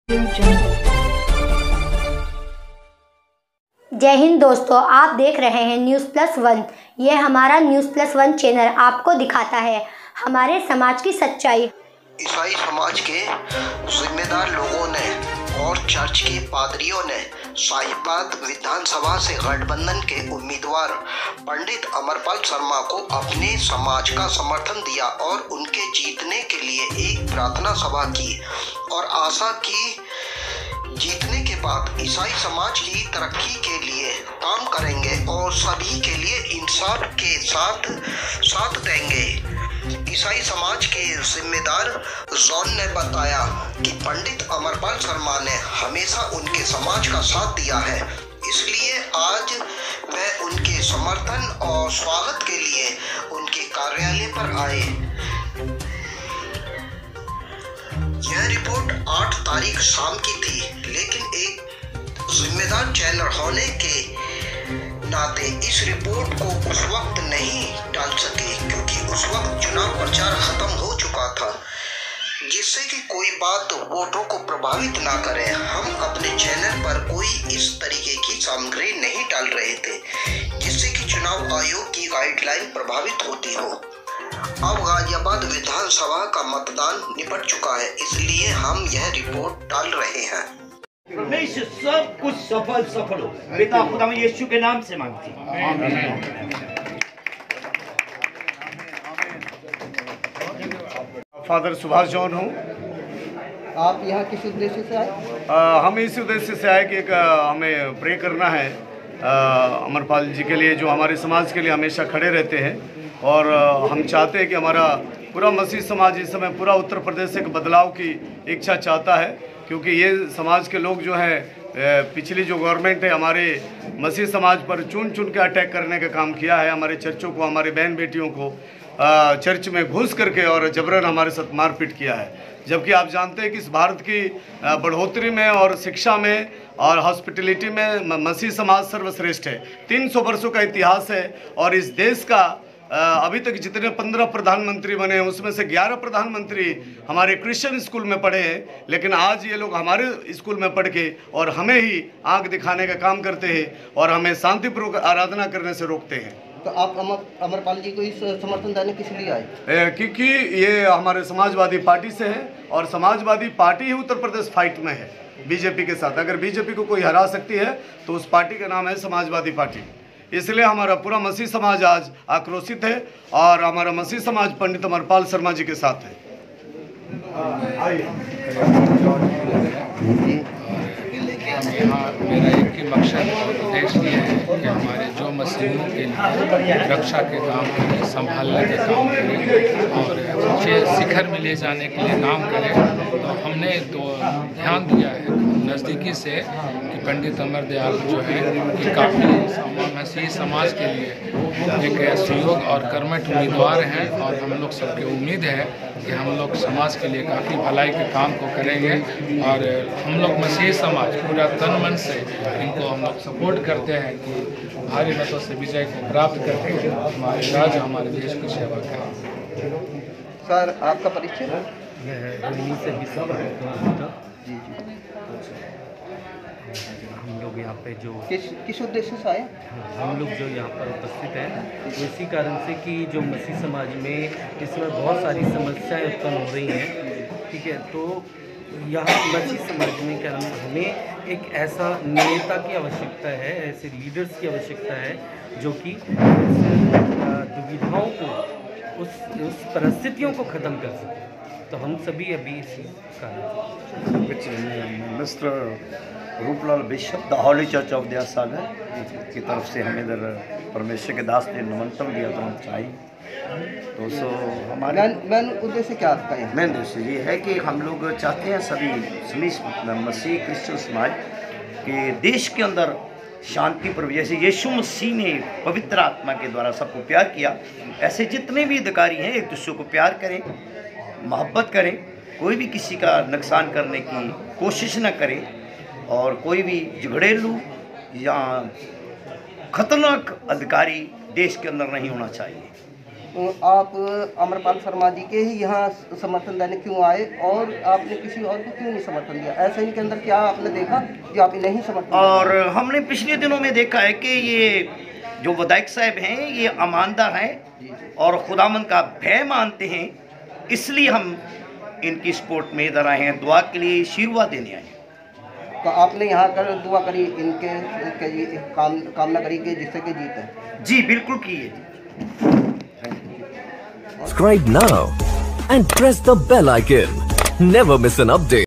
जय हिंद दोस्तों, आप देख रहे हैं News+1। ये हमारा News+1 चैनल आपको दिखाता है हमारे समाज की सच्चाई। ईसाई समाज के जिम्मेदार लोगों ने और चर्च के पादरियों ने शाहीबाद विधानसभा से गठबंधन के उम्मीदवार पंडित अमरपाल शर्मा को अपने समाज का समर्थन दिया और उनके जीतने के लिए एक प्रार्थना सभा की और आशा की जीतने के बाद ईसाई समाज की तरक्की के लिए काम करेंगे और सभी के लिए इंसाफ के साथ देंगे। ईसाई समाज के जिम्मेदार जॉन ने बताया कि पंडित अमरपाल शर्मा ने हमेशा उनके समाज का साथ दिया है, इसलिए आज वह उनके समर्थन और स्वागत के लिए उनके कार्यालय पर आए। यह रिपोर्ट 8 तारीख शाम की थी, लेकिन एक जिम्मेदार चैनल होने के नाते इस रिपोर्ट को उस वक्त नहीं डाल सके क्योंकि उस वक्त चुनाव प्रचार खत्म हो चुका था, जिससे कि कोई बात वोटों को प्रभावित ना करे। हम अपने चैनल पर कोई इस तरीके की सामग्री नहीं डाल रहे थे जिससे कि चुनाव आयोग की गाइडलाइन प्रभावित होती हो। अब गाजियाबाद विधानसभा का मतदान निपट चुका है, इसलिए हम यह रिपोर्ट डाल रहे हैं। परमेश्वर सब कुछ सफल हो। पिता खुदा में यीशु के नाम से मांगते हैं। फादर सुभाष जॉन हूँ। आप यहाँ किस उद्देश्य से आए? हम इस उद्देश्य से आए कि एक हमें प्रे करना है अमरपाल जी के लिए, जो हमारे समाज के लिए हमेशा खड़े रहते हैं। और हम चाहते हैं कि हमारा पूरा मसीह समाज इस समय पूरा उत्तर प्रदेश से एक बदलाव की इच्छा चाहता है, क्योंकि ये समाज के लोग जो हैं पिछली जो गवर्नमेंट है हमारे मसीह समाज पर चुन के अटैक करने का काम किया है। हमारे चर्चों को, हमारे बहन बेटियों को चर्च में घुस करके और जबरन हमारे साथ मारपीट किया है। जबकि आप जानते हैं कि इस भारत की बढ़ोतरी में और शिक्षा में और हॉस्पिटलिटी में मसीह समाज सर्वश्रेष्ठ है। 300 वर्षों का इतिहास है और इस देश का अभी तक जितने 15 प्रधानमंत्री बने हैं उसमें से 11 प्रधानमंत्री हमारे क्रिश्चियन स्कूल में पढ़े हैं। लेकिन आज ये लोग हमारे स्कूल में पढ़ के और हमें ही आंख दिखाने का काम करते हैं और हमें शांतिपूर्वक आराधना करने से रोकते हैं। तो आप अमरपाल जी को इस समर्थन देने किस लिए आए? क्योंकि ये हमारे समाजवादी पार्टी से है और समाजवादी पार्टी ही उत्तर प्रदेश फाइट में है बीजेपी के साथ। अगर बीजेपी को कोई हरा सकती है तो उस पार्टी का नाम है समाजवादी पार्टी। इसलिए हमारा पूरा मसीह समाज आज आक्रोशित है और हमारा मसीह समाज पंडित अमरपाल शर्मा जी के साथ है। यहाँ मेरा एक ही मकसद और उद्देश्य ये है कि हमारे जो मसीहों के लिए रक्षा के काम करें, संभालने के काम करें और ऊँचे शिखर में ले जाने के लिए काम करें। तो हमने तो ध्यान दिया है नज़दीकी से कि पंडित अमरदयाल जो है कि काफ़ी मसीही समाज के लिए एक सुयोग और कर्मठ उम्मीदवार हैं और हम लोग सबकी उम्मीद है कि हम लोग समाज के लिए काफ़ी भलाई के काम को करेंगे और हम लोग मसीही समाज पूरा तन मन से इनको हम लोग सपोर्ट करते हैं कि भारी मतों से विजय को प्राप्त करके हमारे राज्य हमारे देश की सेवा करें। सर, आपका परिचय? से जी हम लोग यहाँ पे जो किस उद्देश्य से आए? हम लोग जो यहाँ पर उपस्थित हैं तो इसी कारण से कि जो मसीह समाज में इसमें बहुत सारी समस्याएं उत्पन्न हो रही हैं, ठीक है। तो यहाँ मसीह समाज में क्या हमें एक ऐसा नेता की आवश्यकता है, ऐसे लीडर्स की आवश्यकता है जो कि दुविधाओं को उस परिस्थितियों को ख़त्म कर सके। तो हम सभी अभी इसी कारण mister Ruplal bishop the holy church of Daya Sagar की तरफ से हमें इधर परमेश्वर के दास ने निमंत्रण दिया तो हम चाहिए। तो हमारे मेन उद्देश्य क्या आपका है? मेन उद्देश्य ये है कि हम लोग चाहते हैं सभी मसीह क्रिश्चियन समाज के देश के अंदर शांति पर, जैसे यीशु मसीह ने पवित्र आत्मा के द्वारा सबको प्यार किया, ऐसे जितने भी अधिकारी हैं एक दूसरे को प्यार करें, मोहब्बत करें, कोई भी किसी का नुकसान करने की कोशिश न करे और कोई भी झगड़ेलू या खतरनाक अधिकारी देश के अंदर नहीं होना चाहिए। आप अमरपाल शर्मा जी के ही यहाँ समर्थन देने क्यों आए और आपने किसी और को क्यों नहीं समर्थन दिया? ऐसे इनके अंदर क्या आपने देखा जो आप इन्हें ही समर्थन? और हमने पिछले दिनों में देखा है कि ये जो विधायक साहब हैं ये ईमानदार हैं और खुदामंद का भय मानते हैं, इसलिए हम इनकी सपोर्ट में इधर आए हैं, दुआ के लिए आशीर्वाद देने आए हैं। तो आपने यहाँ कर दुआ करी इनके कामना करी कि जिससे कि जीत है? जी बिल्कुल की है। Subscribe now and press the bell icon. Never miss an update.